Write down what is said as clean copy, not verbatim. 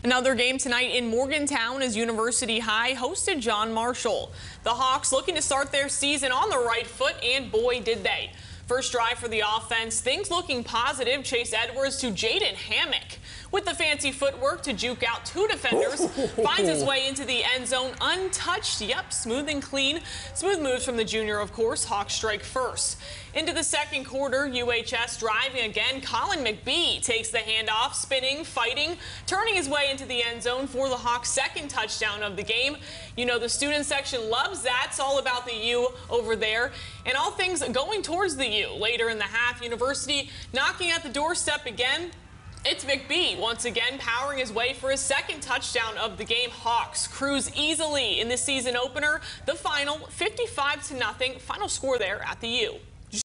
Another game tonight in Morgantown as University High hosted John Marshall. The Hawks looking to start their season on the right foot, and boy did they. First drive for the offense, things looking positive. Chase Edwards to Jaden Hammock. With the fancy footwork to juke out two defenders, finds his way into the end zone untouched. Yep, smooth and clean. Smooth moves from the junior, of course. Hawks strike first. Into the second quarter, UHS driving again. Colin McBee takes the handoff, spinning, fighting, turning his way into the end zone for the Hawks' second touchdown of the game. You know, the student section loves that. It's all about the U over there. And all things going towards the U. Later in the half, University knocking at the doorstep again. It's McBee once again powering his way for his second touchdown of the game. Hawks cruise easily in the season opener. The final 55-0 final score there at the U.